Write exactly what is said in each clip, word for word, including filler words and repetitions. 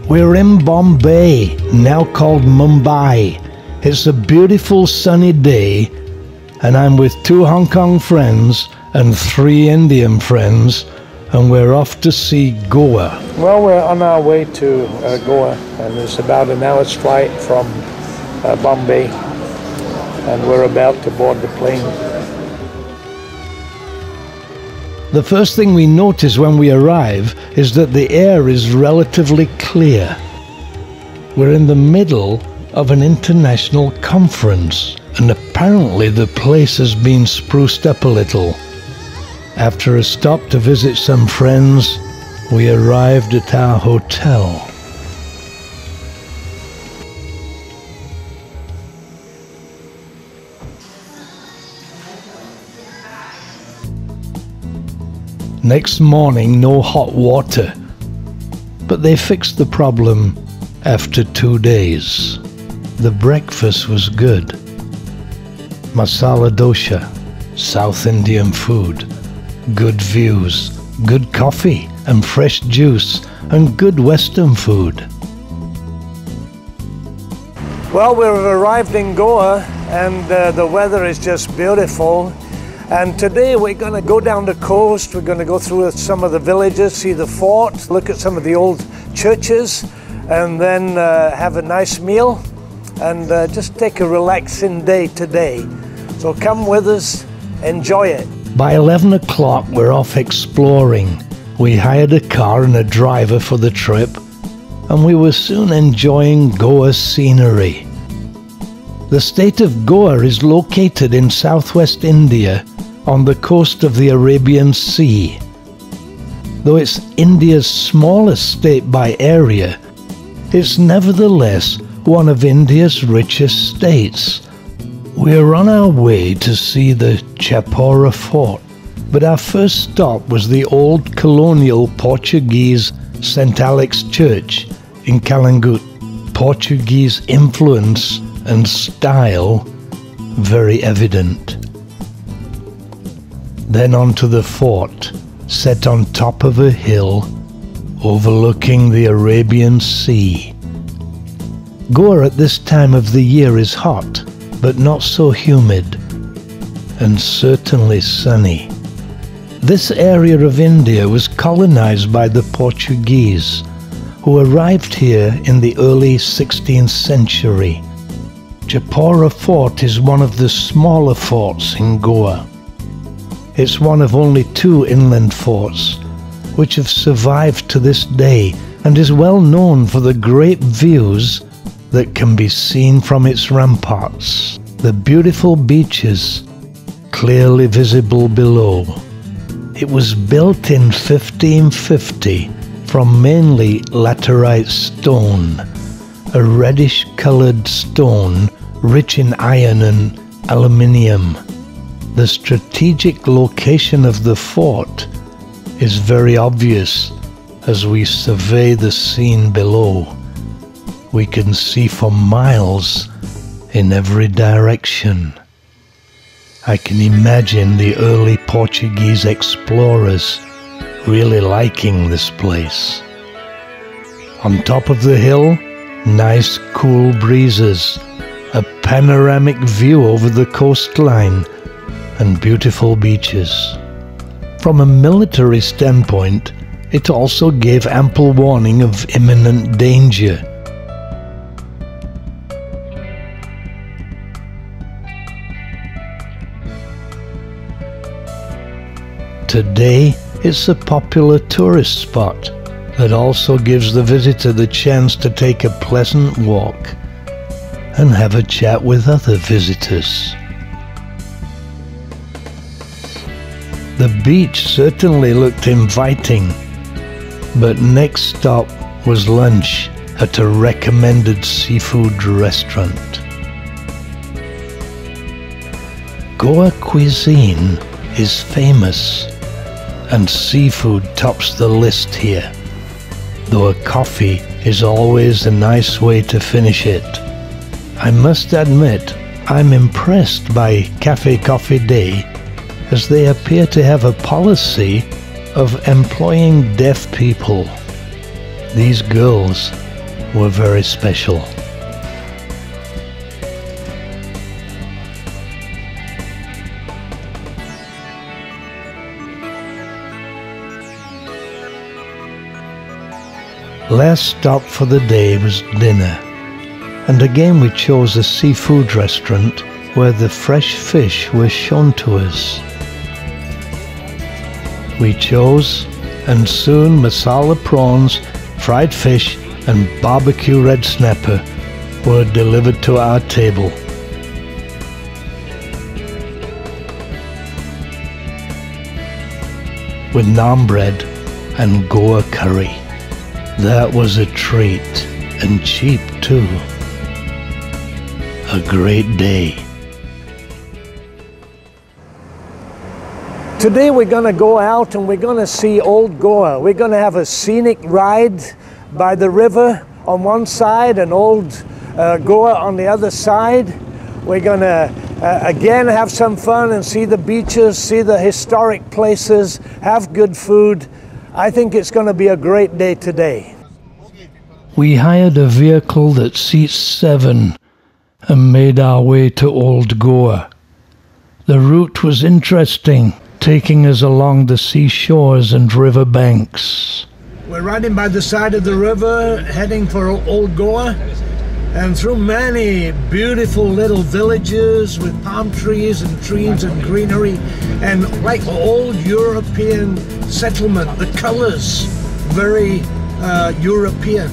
We're in Bombay, now called Mumbai. It's a beautiful sunny day, and I'm with two Hong Kong friends and three Indian friends, and we're off to see Goa. Well, we're on our way to uh, Goa, and it's about an hour's flight from uh, Bombay, and we're about to board the plane. The first thing we notice when we arrive is that the air is relatively clear. We're in the middle of an international conference, and apparently the place has been spruced up a little. After a stop to visit some friends, we arrived at our hotel. Next morning, no hot water, but they fixed the problem after two days. The breakfast was good. Masala dosha, South Indian food, good views, good coffee and fresh juice, and good Western food. Well, we've arrived in Goa, and uh, the weather is just beautiful. And today we're going to go down the coast, we're going to go through some of the villages, see the fort, look at some of the old churches, and then uh, have a nice meal, and uh, just take a relaxing day today. So come with us, enjoy it. By eleven o'clock we're off exploring. We hired a car and a driver for the trip, and we were soon enjoying Goa's scenery. The state of Goa is located in southwest India, on the coast of the Arabian Sea. Though it's India's smallest state by area, it's nevertheless one of India's richest states. We're on our way to see the Chapora Fort, but our first stop was the old colonial Portuguese Saint Alex Church in Kalangut. Portuguese influence and style very evident. Then on to the fort, set on top of a hill overlooking the Arabian Sea. Goa at this time of the year is hot, but not so humid, and certainly sunny. This area of India was colonized by the Portuguese, who arrived here in the early sixteenth century. Chapora Fort is one of the smaller forts in Goa. It's one of only two inland forts, which have survived to this day and is well known for the great views that can be seen from its ramparts. The beautiful beaches, clearly visible below. It was built in fifteen fifty from mainly laterite stone, a reddish-colored stone rich in iron and aluminium. The strategic location of the fort is very obvious as we survey the scene below. We can see for miles in every direction. I can imagine the early Portuguese explorers really liking this place. On top of the hill, nice cool breezes, a panoramic view over the coastline, and beautiful beaches. From a military standpoint, it also gave ample warning of imminent danger. Today, it's a popular tourist spot that also gives the visitor the chance to take a pleasant walk and have a chat with other visitors. The beach certainly looked inviting, but next stop was lunch at a recommended seafood restaurant. Goa cuisine is famous, and seafood tops the list here, though a coffee is always a nice way to finish it. I must admit, I'm impressed by Cafe Coffee Day, as they appear to have a policy of employing deaf people. These girls were very special. Last stop for the day was dinner, and again we chose a seafood restaurant where the fresh fish were shown to us. We chose, and soon masala prawns, fried fish and barbecue red snapper were delivered to our table. With naan bread and Goa curry. That was a treat, and cheap too. A great day. Today we're going to go out and we're going to see Old Goa. We're going to have a scenic ride by the river on one side and Old uh, Goa on the other side. We're going to uh, again have some fun and see the beaches, see the historic places, have good food. I think it's going to be a great day today. We hired a vehicle that seats seven and made our way to Old Goa. The route was interesting, taking us along the seashores and river banks. We're riding by the side of the river, heading for Old Goa, and through many beautiful little villages with palm trees and trees and greenery, and like old European settlement, the colors very uh, European.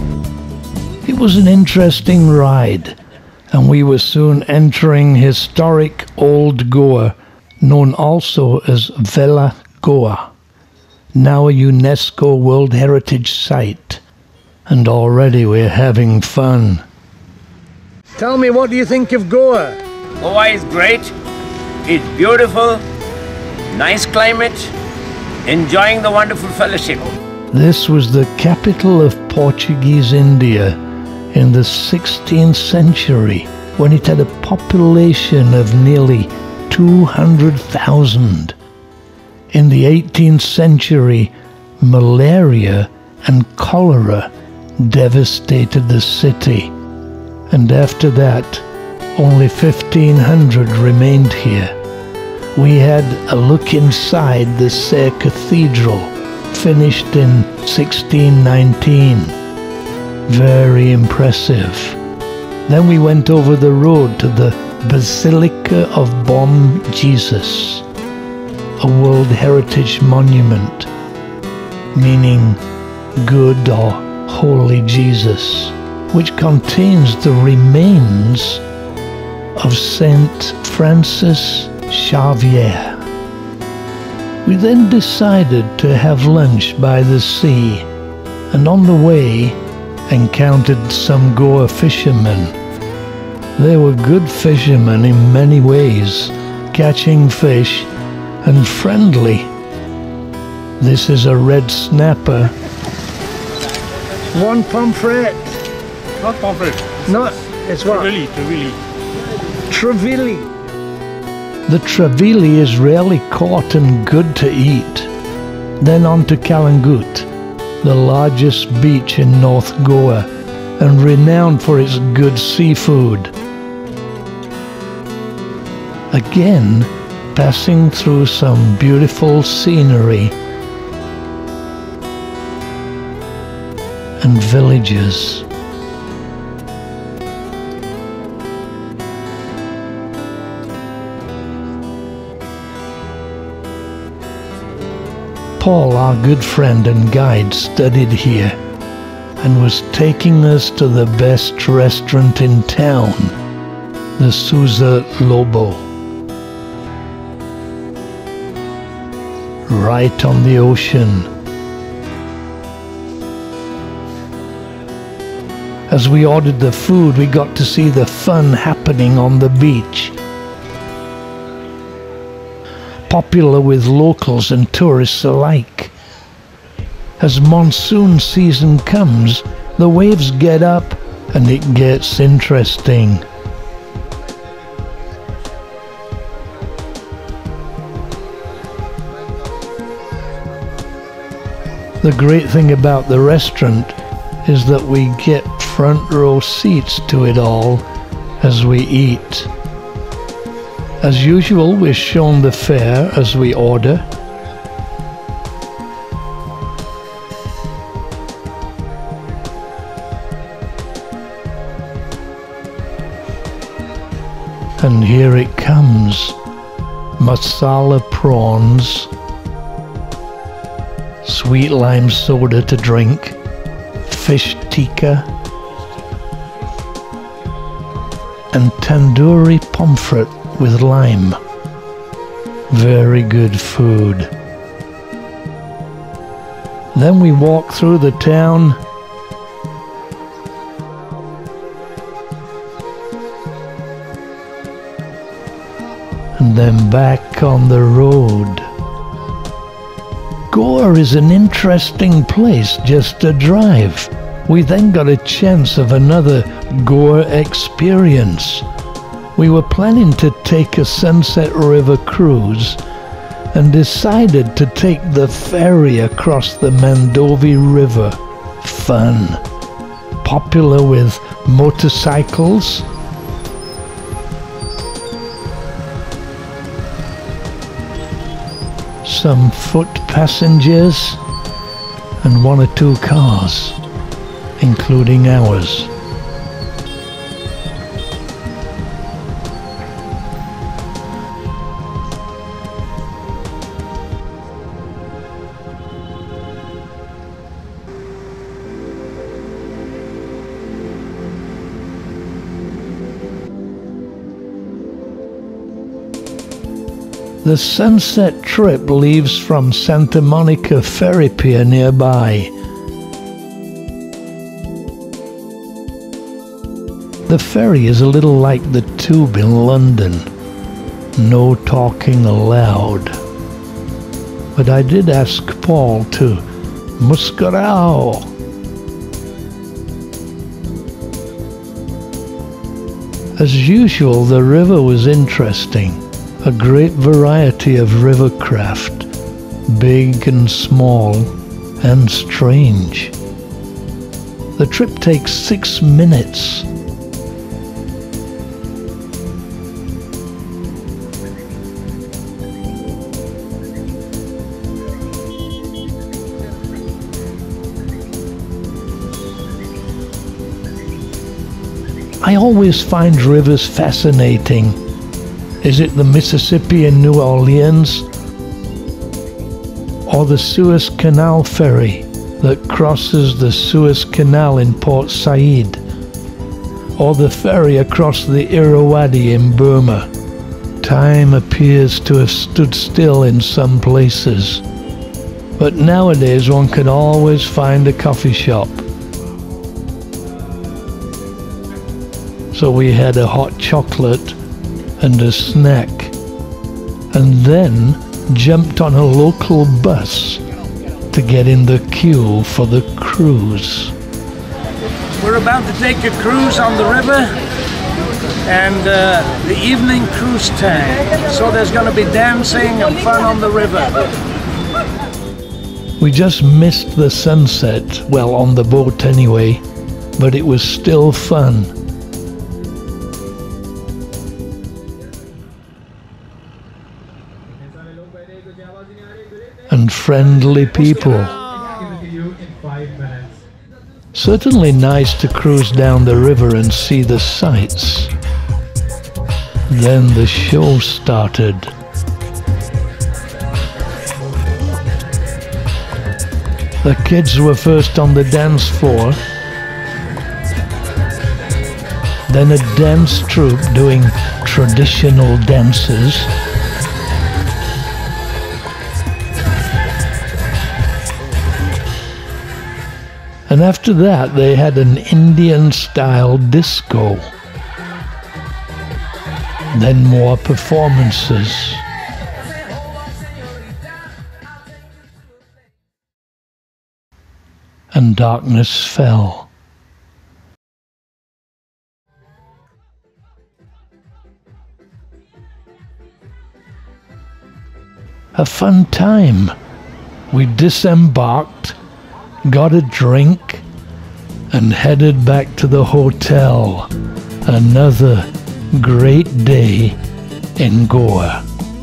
It was an interesting ride, and we were soon entering historic Old Goa, known also as Vela Goa, now a UNESCO World Heritage Site, and already we're having fun. Tell me, what do you think of Goa? Goa is great. It's beautiful, nice climate, enjoying the wonderful fellowship. This was the capital of Portuguese India in the sixteenth century, when it had a population of nearly two hundred thousand. In the eighteenth century, malaria and cholera devastated the city, and after that, only fifteen hundred remained here. We had a look inside the Ser Cathedral, finished in sixteen nineteen. Very impressive. Then we went over the road to the Basilica of Bom Jesus, a World Heritage Monument, meaning good or holy Jesus, which contains the remains of Saint Francis Xavier. We then decided to have lunch by the sea, and on the way encountered some Goa fishermen. They were good fishermen in many ways, catching fish and friendly. This is a red snapper. One pomfret. Not pomfret. Not, it's what? Trevili, Trevili. Trevili. The trevili is rarely caught and good to eat. Then on to Kalangut, the largest beach in North Goa and renowned for its good seafood. Again, passing through some beautiful scenery and villages. Paul, our good friend and guide, studied here and was taking us to the best restaurant in town, the Souza Lobo. Right on the ocean. As we ordered the food, we got to see the fun happening on the beach. Popular with locals and tourists alike. As monsoon season comes, the waves get up and it gets interesting. The great thing about the restaurant is that we get front row seats to it all as we eat. As usual, we're shown the fare as we order. And here it comes. Masala prawns, sweet lime soda to drink, fish tikka, and tandoori pomfret with lime. Very good food. Then we walk through the town and then back on the road. Goa is an interesting place just to drive. We then got a chance of another Goa experience. We were planning to take a Sunset River cruise and decided to take the ferry across the Mandovi River. Fun. Popular with motorcycles, some foot passengers, and one or two cars, including ours. The sunset trip leaves from Santa Monica Ferry Pier nearby. The ferry is a little like the Tube in London. No talking allowed. But I did ask Paul to muskarao. As usual, the river was interesting. A great variety of river craft, big and small, and strange. The trip takes six minutes. I always find rivers fascinating. Is it the Mississippi in New Orleans? Or the Suez Canal ferry that crosses the Suez Canal in Port Said? Or the ferry across the Irrawaddy in Burma? Time appears to have stood still in some places. But nowadays one can always find a coffee shop. So we had a hot chocolate and a snack, and then jumped on a local bus to get in the queue for the cruise. We're about to take a cruise on the river, and uh, the evening cruise time. So there's going to be dancing and fun on the river. We just missed the sunset, well, on the boat anyway, but it was still fun. And friendly people. Certainly nice to cruise down the river and see the sights. Then the show started. The kids were first on the dance floor, then a dance troupe doing traditional dances, and after that they had an Indian-style disco. Then more performances. And darkness fell. A fun time. We disembarked, got a drink, and headed back to the hotel. Another great day in Goa.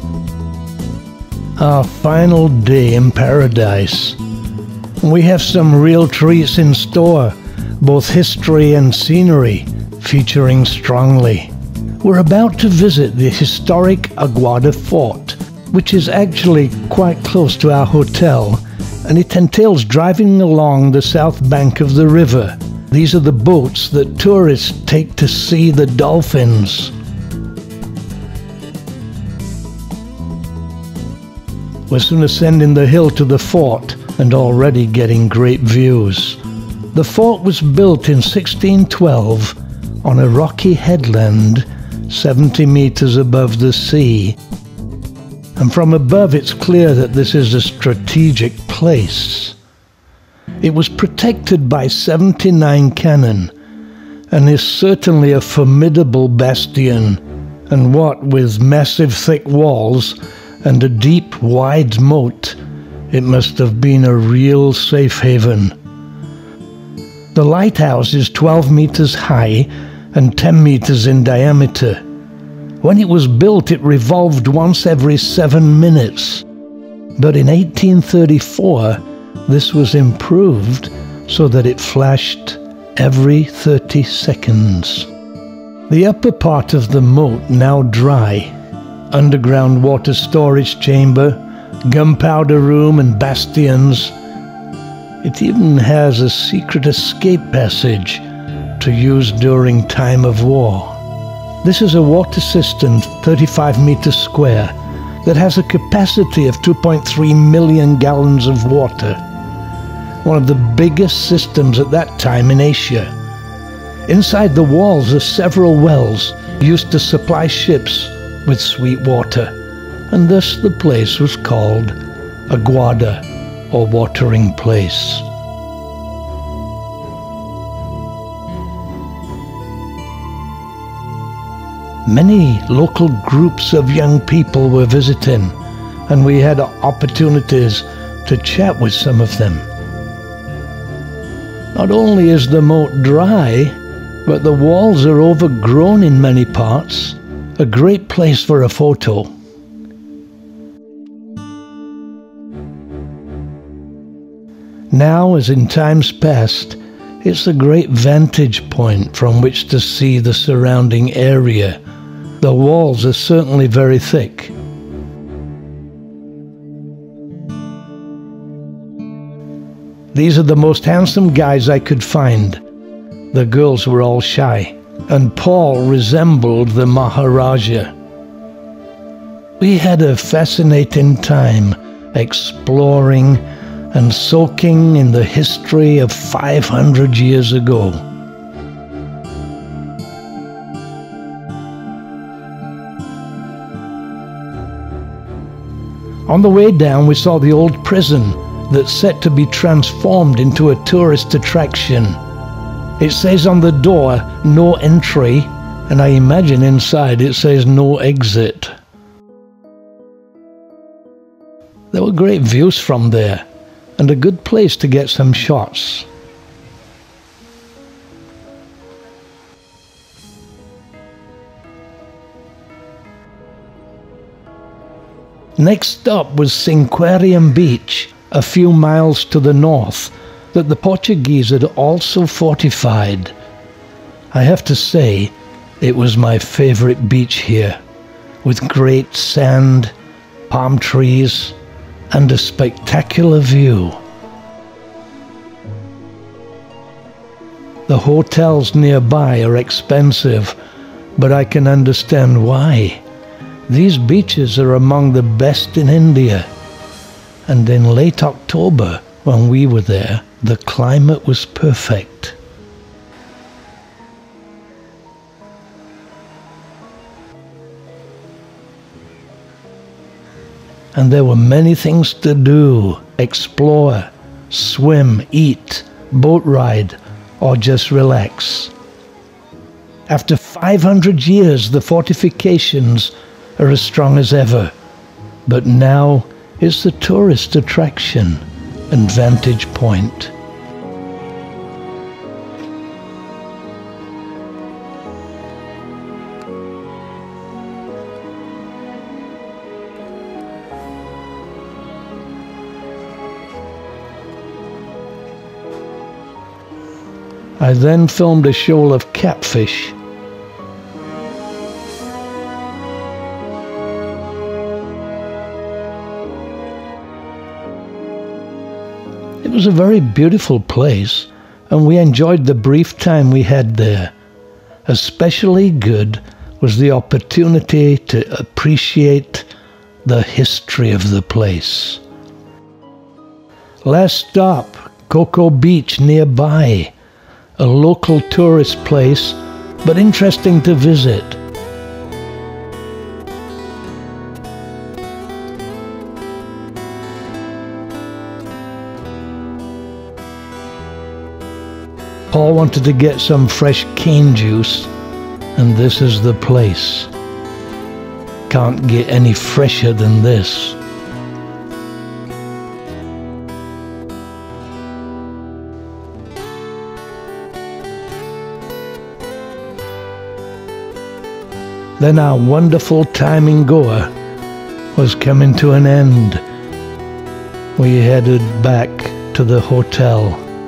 Our final day in paradise. We have some real treats in store, both history and scenery featuring strongly. We're about to visit the historic Aguada Fort, which is actually quite close to our hotel, and it entails driving along the south bank of the river. These are the boats that tourists take to see the dolphins. We're soon ascending the hill to the fort and already getting great views. The fort was built in sixteen twelve on a rocky headland seventy meters above the sea. And from above it's clear that this is a strategic place. It was protected by seventy-nine cannon and is certainly a formidable bastion, and what with massive thick walls and a deep wide moat, it must have been a real safe haven. The lighthouse is twelve meters high and ten meters in diameter. When it was built, it revolved once every seven minutes. But in eighteen thirty-four, this was improved so that it flashed every thirty seconds. The upper part of the moat, now dry, underground water storage chamber, gunpowder room and bastions. It even has a secret escape passage to use during time of war. This is a water cistern thirty-five meters square that has a capacity of two point three million gallons of water. One of the biggest systems at that time in Asia. Inside the walls are several wells used to supply ships with sweet water, and thus the place was called Aguada, or watering place. Many local groups of young people were visiting, and we had opportunities to chat with some of them. Not only is the moat dry, but the walls are overgrown in many parts. A great place for a photo. Now, as in times past, it's a great vantage point from which to see the surrounding area. The walls are certainly very thick. These are the most handsome guys I could find. The girls were all shy, and Paul resembled the Maharaja. We had a fascinating time exploring and soaking in the history of five hundred years ago. On the way down, we saw the old prison that's set to be transformed into a tourist attraction. It says on the door, no entry, and I imagine inside it says no exit. There were great views from there, and a good place to get some shots. Next up was Cinquarium Beach, a few miles to the north, that the Portuguese had also fortified. I have to say, it was my favorite beach here, with great sand, palm trees, and a spectacular view. The hotels nearby are expensive, but I can understand why. These beaches are among the best in India, and in late October, when we were there, the climate was perfect. And there were many things to do: explore, swim, eat, boat ride, or just relax. After five hundred years, the fortifications are as strong as ever, but now it's the tourist attraction and vantage point. I then filmed a shoal of catfish. It was a very beautiful place, and we enjoyed the brief time we had there. Especially good was the opportunity to appreciate the history of the place. Last stop, Cocoa Beach nearby, a local tourist place, but interesting to visit. Paul wanted to get some fresh cane juice, and this is the place. Can't get any fresher than this. Then our wonderful time in Goa was coming to an end. We headed back to the hotel.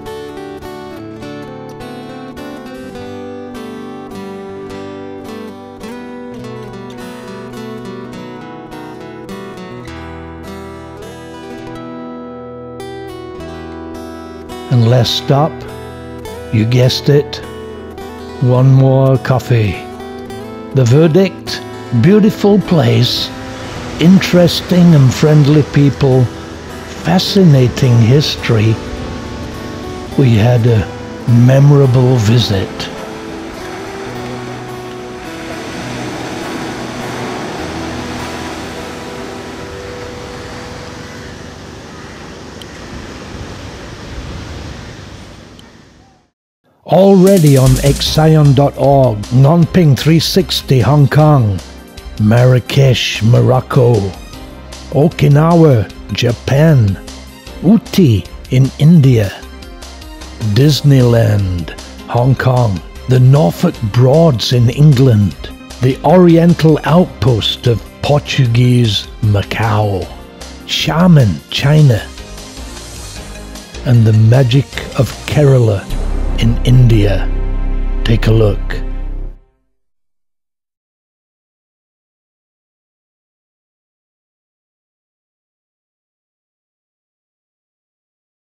And last stop, you guessed it, one more coffee. The verdict, beautiful place, interesting and friendly people, fascinating history. We had a memorable visit. Already on Excion dot org, Ngonping three sixty Hong Kong, Marrakesh, Morocco, Okinawa, Japan, Uti in India, Disneyland, Hong Kong, the Norfolk Broads in England, the Oriental Outpost of Portuguese Macau, Xiamen, China, and the magic of Kerala in India. Take a look.